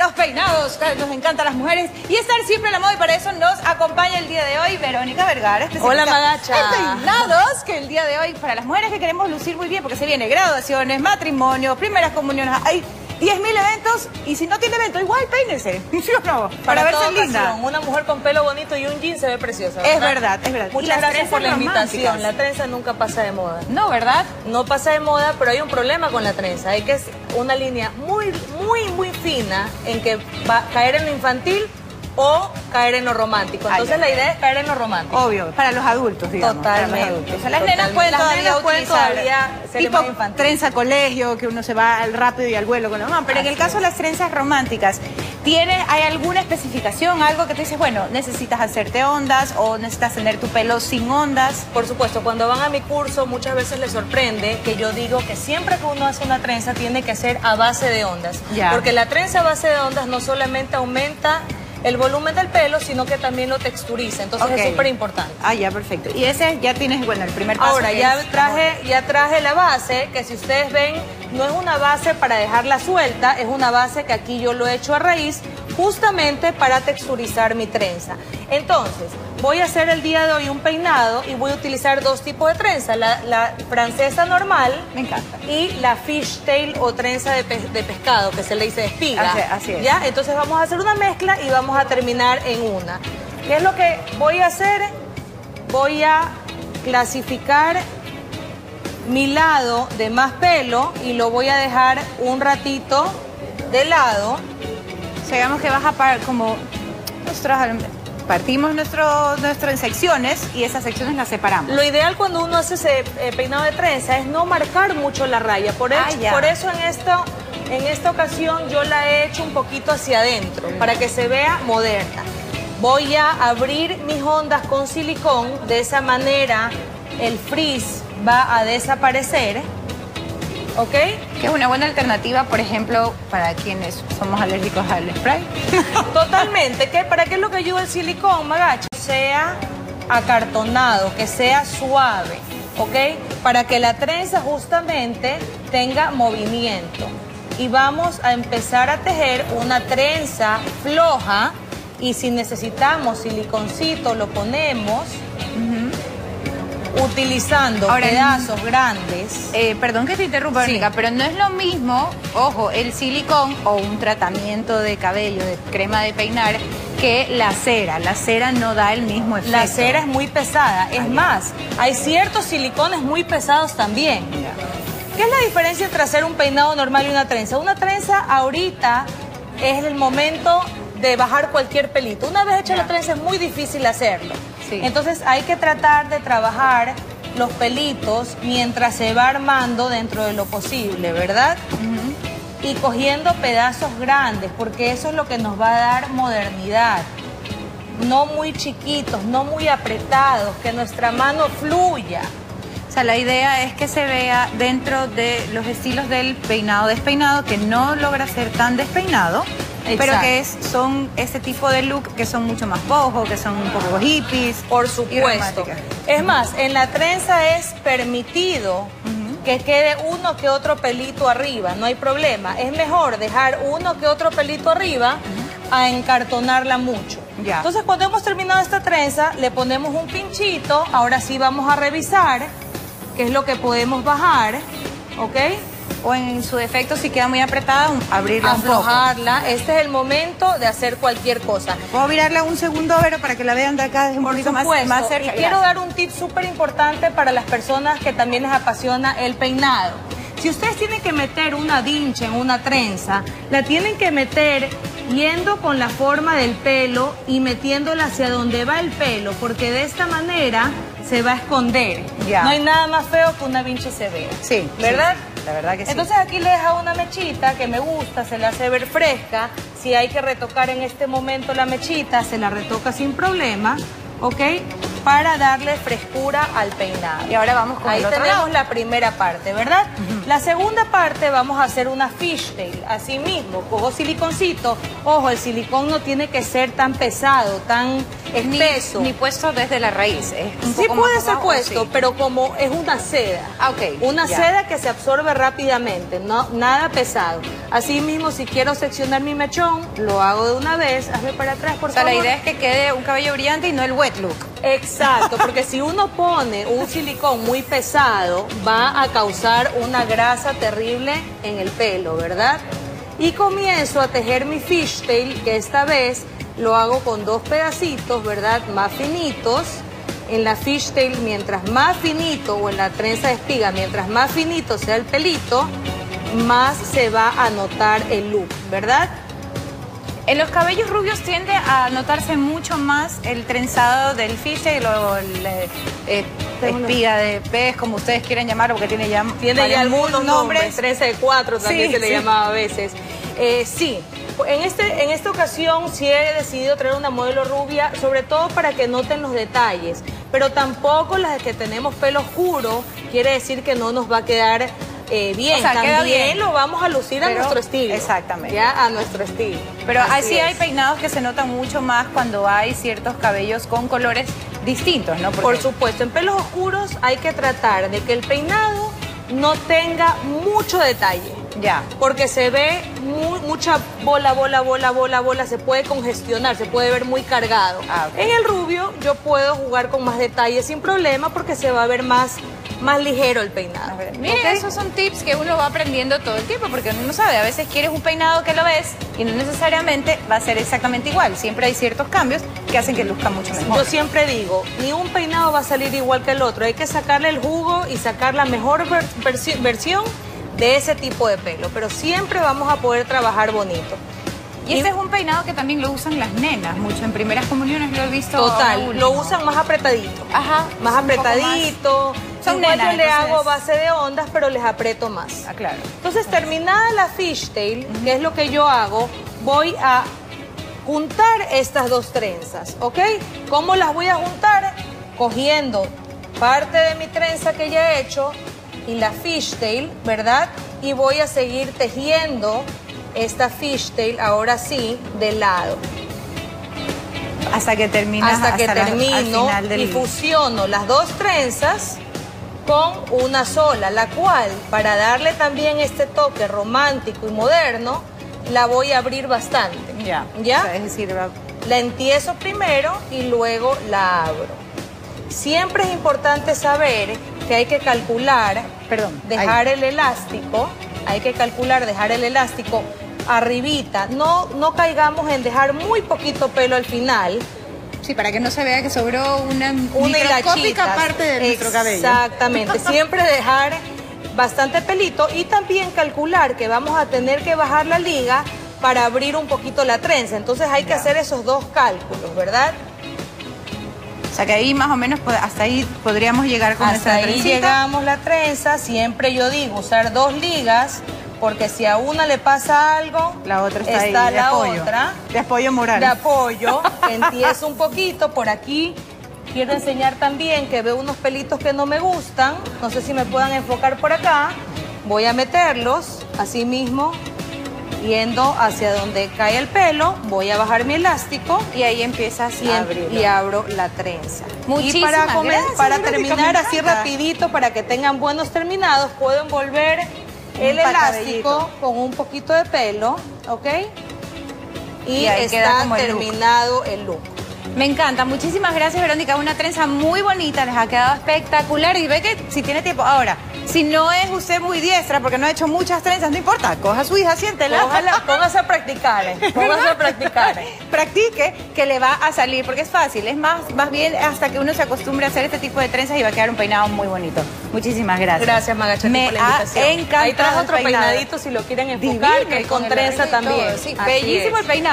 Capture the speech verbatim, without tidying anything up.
los peinados, que nos encantan las mujeres, y estar siempre en la moda, y para eso nos acompaña el día de hoy Verónica Vergara. Hola, Magacha. En peinados, que el día de hoy, para las mujeres que queremos lucir muy bien, porque se viene graduaciones, matrimonios, primeras comuniones, hay diez mil eventos, y si no tiene evento, igual peínese, ¿sí o no? Para, para verse linda. Una mujer con pelo bonito y un jean se ve preciosa, ¿verdad? Es verdad, es verdad. Muchas gracias por la invitación. La trenza nunca pasa de moda. No, ¿verdad? No pasa de moda, pero hay un problema con la trenza. Hay que es una línea muy, muy, muy fina en que va a caer en lo infantil o caer en lo romántico. Entonces, ay, la idea es caer en lo romántico. Obvio, para los adultos, digamos. Totalmente. Para los adultos. O sea, las Totalmente. nenas pueden las todavía nenas pueden utilizar todavía ser tipo más infantil. Trenza colegio, que uno se va al rápido y al vuelo con la mamá. Pero así en el caso es. de las trenzas románticas, ¿tiene, ¿hay alguna especificación? Algo que te dices, bueno, necesitas hacerte ondas o necesitas tener tu pelo sin ondas. Por supuesto, cuando van a mi curso muchas veces les sorprende que yo digo que siempre que uno hace una trenza tiene que ser a base de ondas. Ya. Porque la trenza a base de ondas no solamente aumenta el volumen del pelo, sino que también lo texturiza. Entonces okay. es súper importante. Ah, ya, perfecto. Y ese ya tienes, bueno, el primer paso. Ahora, ya es... traje, ya traje la base, que si ustedes ven, no es una base para dejarla suelta, es una base que aquí yo lo he hecho a raíz, justamente para texturizar mi trenza. Entonces, voy a hacer el día de hoy un peinado y voy a utilizar dos tipos de trenza, la, la francesa normal, me encanta, y la fishtail o trenza de, pe de pescado, que se le dice espiga. Así, así es. ¿Ya? Entonces vamos a hacer una mezcla y vamos a terminar en una. ¿Qué es lo que voy a hacer? Voy a clasificar mi lado de más pelo y lo voy a dejar un ratito de lado. O sea, digamos que vas a parar como nosotros partimos nuestro, nuestro en secciones y esas secciones las separamos. Lo ideal cuando uno hace ese eh, peinado de trenza es no marcar mucho la raya. Por, ah, hecho, por eso en, esto, en esta ocasión yo la he hecho un poquito hacia adentro, mm. para que se vea moderna. Voy a abrir mis ondas con silicón, de esa manera el frizz va a desaparecer. ¿Ok? Que es una buena alternativa, por ejemplo, para quienes somos alérgicos al spray. Totalmente. ¿Qué? ¿Para qué es lo que ayuda el silicón, Magacha? Sea acartonado, que sea suave, ¿ok? Para que la trenza justamente tenga movimiento. Y vamos a empezar a tejer una trenza floja, y si necesitamos siliconcito lo ponemos. Uh-huh. Utilizando ahora, pedazos grandes. Eh, perdón que te interrumpa, Verónica, sí. pero no es lo mismo, ojo, el silicón o un tratamiento de cabello, de crema de peinar, que la cera. La cera no da el mismo efecto. La cera es muy pesada. Es ah, más, hay ciertos silicones muy pesados también. Ya. ¿Qué es la diferencia entre hacer un peinado normal y una trenza? Una trenza ahorita es el momento de bajar cualquier pelito. Una vez hecha ya. la trenza es muy difícil hacerlo. Sí. Entonces hay que tratar de trabajar los pelitos mientras se va armando dentro de lo posible, ¿verdad? Uh-huh. Y cogiendo pedazos grandes, porque eso es lo que nos va a dar modernidad. No muy chiquitos, no muy apretados, que nuestra mano fluya. O sea, la idea es que se vea dentro de los estilos del peinado despeinado, que no logra ser tan despeinado. Exacto. Pero que es, son ese tipo de look que son mucho más boho, que son un poco hippies. Por supuesto. Es más, en la trenza es permitido uh-huh. que quede uno que otro pelito arriba, no hay problema. Es mejor dejar uno que otro pelito arriba uh-huh. a encartonarla mucho. Ya. Entonces, cuando hemos terminado esta trenza, le ponemos un pinchito. Ahora sí vamos a revisar qué es lo que podemos bajar, ¿ok? O en su defecto, si queda muy apretada, abrirla aflojarla. Un poco. Este es el momento de hacer cualquier cosa. Puedo virarla un segundo, pero para que la vean de acá desde un Por poquito más, más cerca. Y quiero dar un tip súper importante para las personas que también les apasiona el peinado. Si ustedes tienen que meter una vincha en una trenza, la tienen que meter yendo con la forma del pelo y metiéndola hacia donde va el pelo, porque de esta manera se va a esconder. Ya. No hay nada más feo que una vincha se vea. Sí. ¿Verdad? Sí. La verdad que sí. Entonces aquí le deja una mechita que me gusta, se la hace ver fresca. Si hay que retocar en este momento la mechita, se la retoca sin problema, ¿ok? Para darle frescura al peinado. Y ahora vamos con Ahí el otro tenemos lado. la primera parte, ¿verdad? Uh-huh. La segunda parte vamos a hacer una fishtail, así mismo, cojo siliconcito. Ojo, el silicón no tiene que ser tan pesado, tan espeso. Ni, ni puesto desde la raíz. Es un Sí poco puede más ser abajo, puesto, sí. pero como es una seda. Ah, ok. Una ya. seda que se absorbe rápidamente, no, nada pesado. Así mismo, si quiero seccionar mi mechón, lo hago de una vez. Hazme para atrás, por O sea, favor. la idea es que quede un cabello brillante y no el wet look. Exacto, porque si uno pone un silicón muy pesado, va a causar una grasa terrible en el pelo, ¿verdad? Y comienzo a tejer mi fishtail, que esta vez lo hago con dos pedacitos, ¿verdad? Más finitos. En la fishtail, mientras más finito, o en la trenza de espiga, mientras más finito sea el pelito, más se va a notar el look, ¿verdad? En los cabellos rubios tiende a notarse mucho más el trenzado del fishtail o el eh, eh, espiga de pez, como ustedes quieran llamarlo, porque tiene ya, tiene ya algunos nombres. nombres. trece de cuatro también Sí, se le sí. llamaba a veces. Eh, sí, en, este, en esta ocasión sí he decidido traer una modelo rubia, sobre todo para que noten los detalles, pero tampoco las que tenemos pelo oscuro quiere decir que no nos va a quedar eh, bien. O sea, queda también bien, lo vamos a lucir pero, a nuestro estilo. Exactamente. Ya, a nuestro estilo. Pero Así así es. hay peinados que se notan mucho más cuando hay ciertos cabellos con colores distintos, ¿no? Porque Por supuesto, en pelos oscuros hay que tratar de que el peinado no tenga mucho detalle. ya. Porque se ve muy, mucha bola, bola, bola, bola, bola, se puede congestionar, se puede ver muy cargado. Ah, ok. En el rubio yo puedo jugar con más detalle sin problema porque se va a ver más, más ligero el peinado. Mira, ¿Ok? esos son tips que uno va aprendiendo todo el tiempo, porque uno no sabe, a veces quieres un peinado que lo ves y no necesariamente va a ser exactamente igual. Siempre hay ciertos cambios que hacen que luzca mucho mejor. Yo siempre digo, ni un peinado va a salir igual que el otro, hay que sacarle el jugo y sacar la mejor ver- versi- versión de ese tipo de pelo, pero siempre vamos a poder trabajar bonito. Y este es un peinado que también lo usan las nenas mucho. En primeras comuniones lo he visto. Total, ahora lo último. usan más apretadito. Ajá. Más un poco apretadito. más. Son Igual nenas, yo le entonces- hago base de ondas, pero les aprieto más. Ah, claro. Entonces, terminada la fishtail, que es lo que yo hago, voy a juntar estas dos trenzas, ¿ok? ¿Cómo las voy a juntar? Cogiendo parte de mi trenza que ya he hecho y la fishtail, ¿verdad? Y voy a seguir tejiendo esta fishtail, ahora sí, de lado. Hasta que terminas. Hasta que la- al termino final del- y fusiono las dos trenzas con una sola, la cual, para darle también este toque romántico y moderno, la voy a abrir bastante. Ya. ¿Ya? O sea, es decir, va- La entiezo primero y luego la abro. Siempre es importante saber que hay que calcular, Perdón, dejar el elástico, hay que calcular dejar el elástico arribita. No, no caigamos en dejar muy poquito pelo al final. Sí, para que no se vea que sobró una, Una microscópica hilachita parte de nuestro cabello. Exactamente, siempre dejar bastante pelito y también calcular que vamos a tener que bajar la liga para abrir un poquito la trenza. Entonces hay que Ya. hacer esos dos cálculos, ¿verdad? O sea que ahí más o menos pod- hasta ahí podríamos llegar con Hasta nuestra ahí trencita. llegamos la trenza. Siempre yo digo usar dos ligas porque si a una le pasa algo, La otra está, está ahí de la apoyo. otra. De apoyo moral. De apoyo, empiezo un poquito por aquí. Quiero enseñar también que veo unos pelitos que no me gustan. No sé si me puedan enfocar por acá. Voy a meterlos así mismo, yendo hacia donde cae el pelo. Voy a bajar mi elástico Y ahí empiezas y, a en- abrirlo. y abro la trenza. y Muchísimas para, comen- gracias, para Verónica, terminar me así encanta. rapidito, para que tengan buenos terminados, puedo envolver el patadellito. elástico con un poquito de pelo, ¿ok? Y, Y ahí queda está como el look. terminado el look. Me encanta. Muchísimas gracias, Verónica. Una trenza muy bonita. Les ha quedado espectacular. Y ve que si tiene tiempo. Ahora, si no es usted muy diestra porque no ha hecho muchas trenzas, no importa. Coja a su hija, siéntela. Ojalá, póngase a practicar, eh, póngase a practicar. Practique, que le va a salir, porque es fácil. Es más, más bien hasta que uno se acostumbre a hacer este tipo de trenzas y va a quedar un peinado muy bonito. Muchísimas gracias. Gracias, Magachati, Me por la ha invitación. encantado Ahí trajo el otro peinado. peinadito si lo quieren enfocar, Divino, que es con el trenza arreglo y todo, también. sí. Así Bellísimo es. el peinado.